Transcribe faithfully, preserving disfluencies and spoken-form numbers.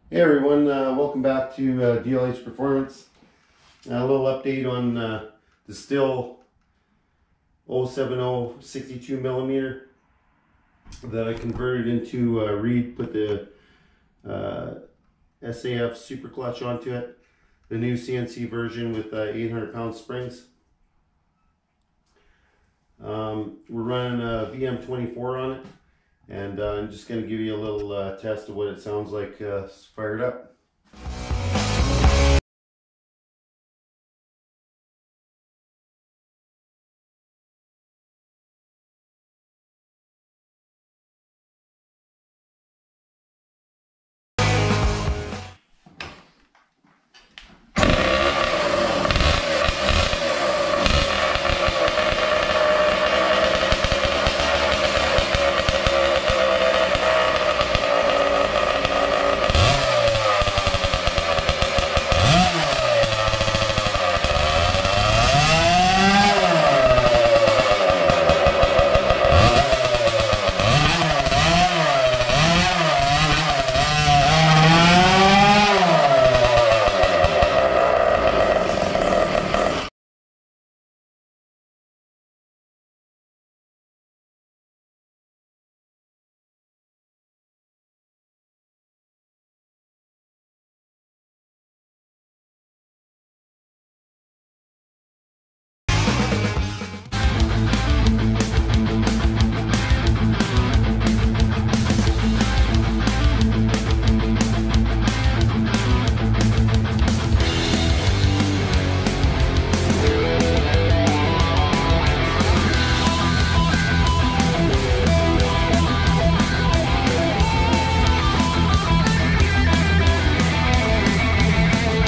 Hey everyone, uh, welcome back to uh, D L H Performance. Uh, a little update on uh, the Still oh seven oh sixty-two millimeter that I converted into uh, Reed, put the uh, S A F super clutch onto it, the new C N C version with uh, eight hundred pound springs. Um, we're running a V M twenty-four on it, and uh, I'm just going to give you a little uh, test of what it sounds like uh, fired up.